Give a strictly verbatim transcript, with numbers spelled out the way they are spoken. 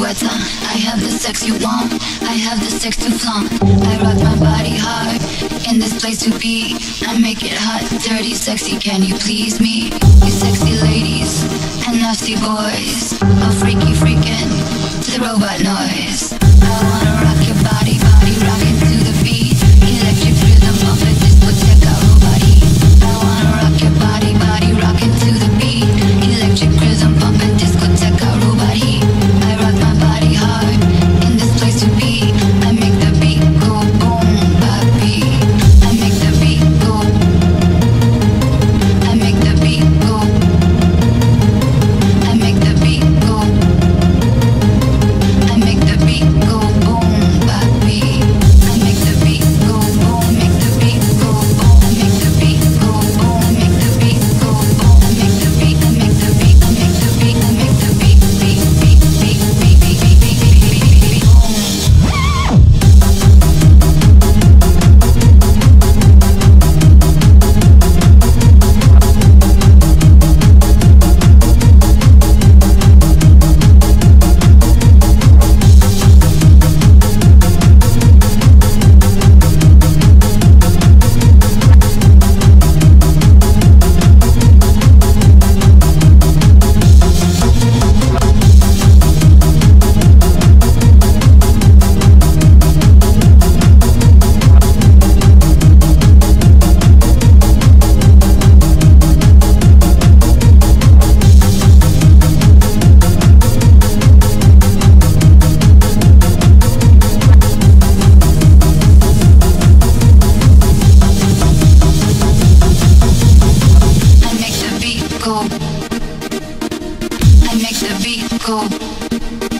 sex you want, I have the sex to flaunt. I rock my body hard, in this place to be. I make it hot, dirty, sexy, can you please me? You sexy ladies and nasty boys, all freaky freaking to the robot noise. I wanna rock your body, body rocking to the beat. Electric rhythm of a DiscoTeka robot heat. I wanna rock your body, body rocking to the beat. Electric rhythm pumping DiscoTeka robot heat. I rock my body hard, in this place to be. I make the beat go boom, baby. I make the beat go. I make the beat go. I make the beat go. I make the beat go boom, baby. I make the beat go boom, make the beat go boom, make the beat go boom, make the beat go boom, make the beat, I make the beat, I make the beat, I make the beat, beat, beat, beat, beat, beat, beat, beat, beat, beat, beat, go. I make the beat go.